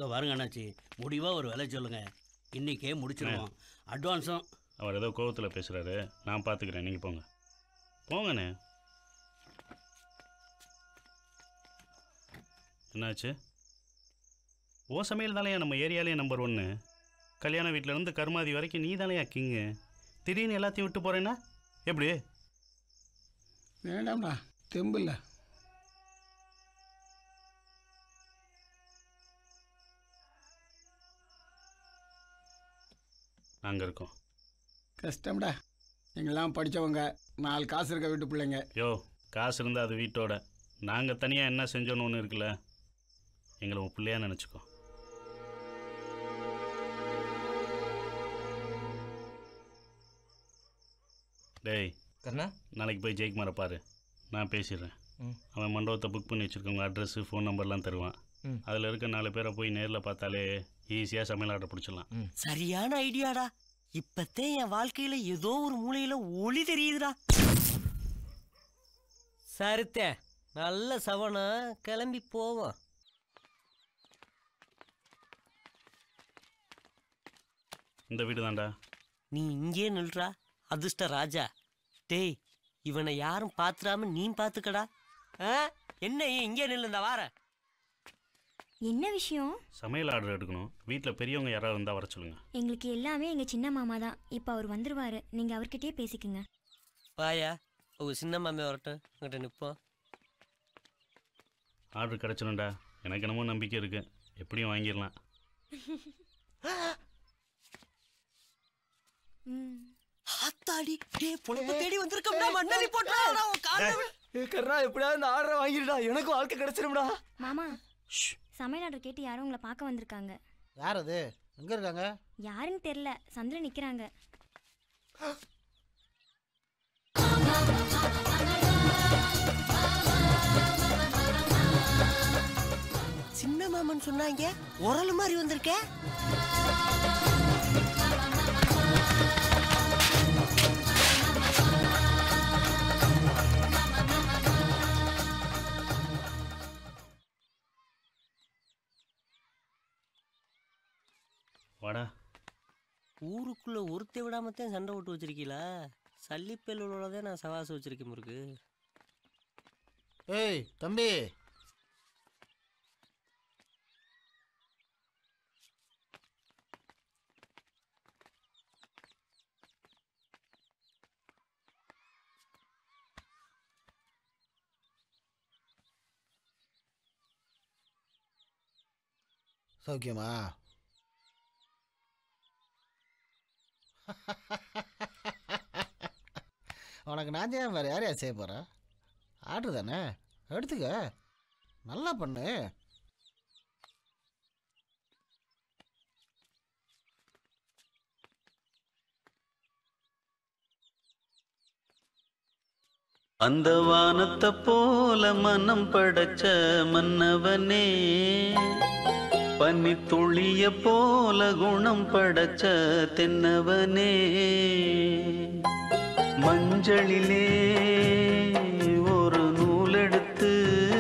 இதோ வாருங்க அண்ணாச்சி, முடிவாக ஒரு விலை சொல்லுங்கள், இன்றைக்கே முடிச்சிடுவோம். அட்வான்ஸும். அவர் ஏதோ கோவத்தில் பேசுகிறாரு, நான் பார்த்துக்கிறேன், நீங்கள் போங்க போங்கண்ணே. என்னாச்சு? ஓ சமையல் தானே நம்ம ஏரியாலே நம்பர் 1. கல்யாண வீட்டிலேருந்து கருமாதி வரைக்கும் நீ தானே கிங்கு. திடீர்னு எல்லாத்தையும் விட்டு போகிறேன்னா எப்படி? வேண்டாம்ண்ணா, தெம்பில்ல. நாங்கள் இருக்கோம். கஷ்டம்டா, எங்கெல்லாம் படித்தவங்க, 4 காசு இருக்க வீட்டு பிள்ளைங்க. யோ, காசு இருந்தால் அது வீட்டோட, நாங்கள் தனியாக என்ன செஞ்சோன்னு ஒன்று இருக்குல்ல, எங்களை உன் பிள்ளையா நினச்சிக்கோ. டேய் கண்ணா, நாளைக்கு போய் ஜெயக்குமாரை பாரு, நான் பேசிடுறேன். அவன் மண்டபத்தை புக் பண்ணி வச்சுருக்கவங்க அட்ரஸ்ஸு ஃபோன் நம்பர்லாம் தருவான். அதில் இருக்க 4 பேரை போய் நேரில் பார்த்தாலே ஈஸியாக சமையல் ஆர்டர் பிடிச்சிடலாம். சரியான ஐடியாடா. இப்பத்தே என் வாழ்க்கையில ஏதோ ஒரு மூலையில ஒளி தெரியுதுடா. சரித்தே, நல்ல சவனா, கிளம்பி போவோம். இந்த வீடு தான்டா. நீ இங்கே நில்றா அதிர்ஷ்ட ராஜா. டேய், இவனை யாரும் பாத்துறாம நீ பாத்துக்கடா. என்ன இங்கே நில்லு, இந்த வார. என்ன விஷயம்? சமையல் ஆர்டர் எடுக்கணும். வீட்டில் பெரியவங்க யாராவது இருந்தால் வர சொல்லுங்க. எங்களுக்கு எல்லாமே எங்க சின்ன மாமா தான். இப்போ அவர் வந்துருவாரு, நீங்க அவர்கிட்டயே பேசிக்குங்க. பாயா, உங்க சின்ன மாமே வரட்டும், உங்ககிட்ட நிற்போம். ஆர்டர் கிடச்சிடும்டா, எனக்கு என்னமோ நம்பிக்கை இருக்குது, எப்படியும் வாங்கிடலாம். ஆத்தாடி, டேய் பொழப்பு தேடி வந்திருக்கோம்டா, மண்ணலி போட்டுடா உன் கால்ல. கர்ணா எப்படியாவது இந்த ஆர்டரை வாங்கிடுடா, எனக்கு வாழ்க்கை கிடைச்சிடும்டா. மாமா, சமையல் ஆர்டர் கேட்டு யாரும் உங்களை பார்க்க வந்திருக்காங்க. யார் அது? எங்க இருக்காங்க? யாருன்னு தெரியல, சந்திரன் நிக்கிறாங்க. சின்ன மாமன் சொன்னாங்க, உரல் மாதிரி வந்திருக்க. வாடா. ஊருக்குள்ள ஒருத்தை விடாமத்தான் சண்டை போட்டு வச்சிருக்கீங்களா? சல்லிப்பேலோடதான் நான் சவாசம் வச்சிருக்கேன் முருக்கு. ஏய் தம்பி, சௌக்கியமா? உனக்கு நான் தான் வேறு யாரையா செய்ய போகிறேன்? ஆர்டர் தானே, எடுத்துக்க, நல்லா பண்ணு. அந்த வானத்தை போல மனம் படைச்ச மன்னவனே, பனி துளிய போல குணம் படைச்ச தென்னவனே, மஞ்சளிலே ஒரு நூலெடுத்து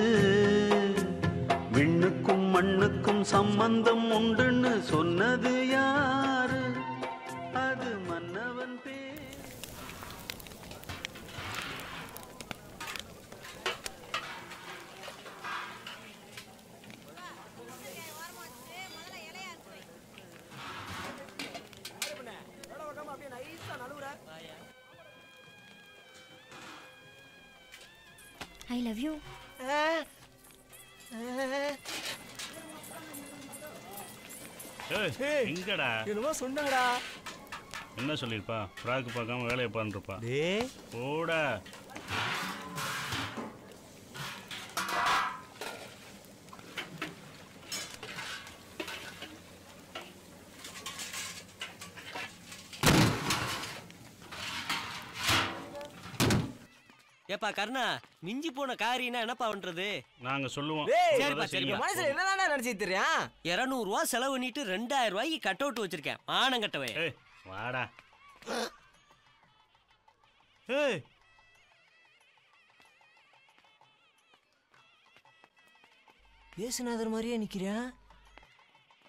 விண்ணுக்கும் மண்ணுக்கும் சம்பந்தம் உண்டுன்னு சொன்னது யாரு? அது மன்னவன் பேர். I love you. எங்கடா? என்னமோ சொன்னாங்கடா. என்ன சொல்லியிருப்பா? ஃப்ராக்கு பார்க்காம வேலையை பாருப்பா. ஓட ஏப்பா கர்ணா, மிஞ்சி போன காரினா என்னப்பா பண்றது? நாங்க சொல்லுவோம். மனசுல என்னதானே நினைச்சிட்டு தெரியா? 200 ரூபா செலவு பண்ணிட்டு 2000 ரூபாய்க்கு கட் அவுட் வச்சிருக்கேன். ஆனம் கட்டவே. வாடா. ஏசுநாதர் மாதிரியே நிக்கிறேன்.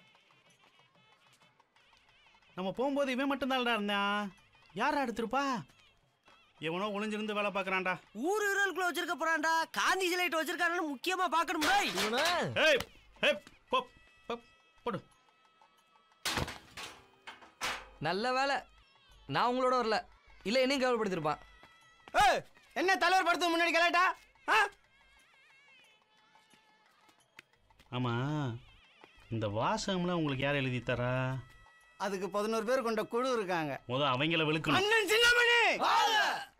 நம்ம போகும்போது இவன் மட்டும்தான்டா இருந்தான். யாரா எடுத்திருப்பா? எவனோ ஒளிஞ்சிருந்து வேலை பார்க்கறான்டா. ஊர் விரலுக்குள்ள வச்சிருக்க போறான்டா. காந்தி சிலைட்டு வச்சிருக்கானு முக்கியமா பார்க்கணும். ஏய் ஏய் போ போடு. நல்ல வேலை நான் உங்களோட வரல, இல்லை என்னையும் கேவலப்படுத்திருப்பான். என்ன தலைவர் படத்துக்கு முன்னாடி கேளாட்டா? ஆமா, இந்த வாசகம்லாம் உங்களுக்கு யார் எழுதி தரா? அதுக்கு 11 பேர் கொண்ட குழு இருக்காங்க. அவங்கள வெளுக்கணும். அண்ணன் சின்னமணி